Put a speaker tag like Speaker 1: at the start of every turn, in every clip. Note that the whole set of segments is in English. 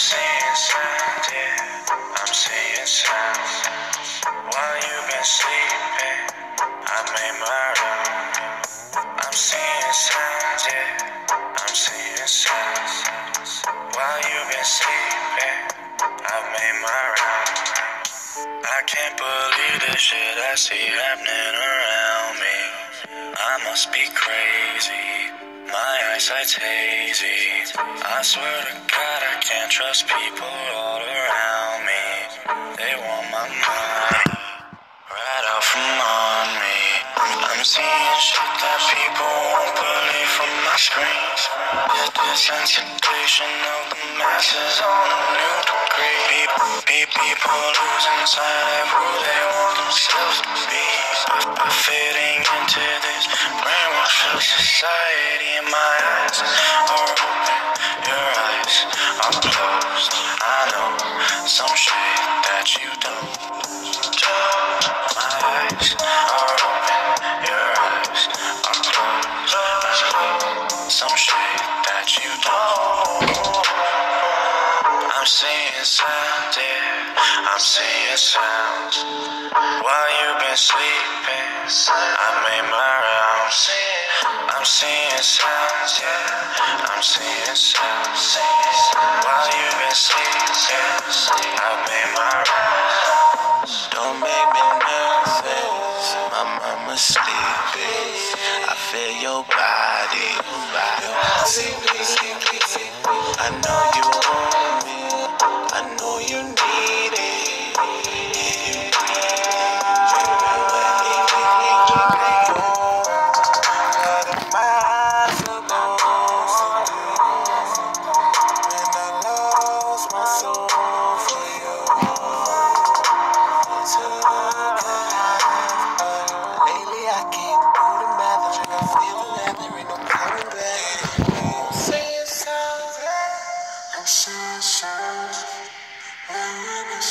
Speaker 1: seeing signs, yeah, I'm seeing signs. While you've been sleeping, I made my round. I'm seeing signs, yeah, I'm seeing signs. While you've been sleeping, I made my round. I can't believe the shit I see happening around me. I must be crazy, my eyesight's hazy. I swear to God I can't trust people all around me. They want my money right out from on me. I'm seeing shit that people won't believe from my screens. The desensitization of the masses on a new degree. People losing sight of who they want themselves to be. Fitting into this brainwashed society. My eyes are open, your eyes are closed. I know some shit that you don't. My eyes are open, your eyes are closed. I know some shit that you don't. I'm seeing sounds, yeah, I'm seeing sounds. While you've been sleeping, I made my rounds. I'm seeing sounds, yeah, I'm seeing sounds. While you've been sleeping, I made my rounds. Don't make me nervous, my mama's sleeping. I feel your body, your body. I know you want me, I know you need it. What am I supposed to do when I lost my soul for you? Lately I can't do the math, I feel the math, there ain't no coming back. I'm saying sounds, I'm saying sounds. I'm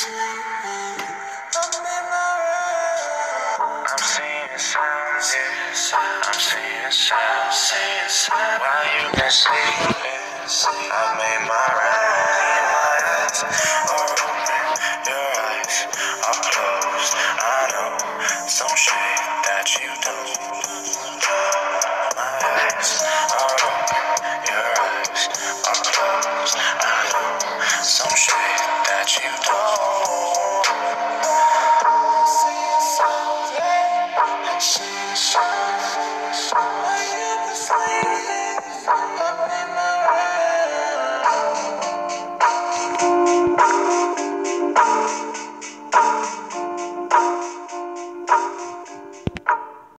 Speaker 1: seeing sounds, yeah, I'm seeing sounds. While you've been sleeping, I made my rounds. My eyes are open, your eyes are closed. I know some shit that you don't. My eyes are open, your eyes are closed. I know some shit that you don't.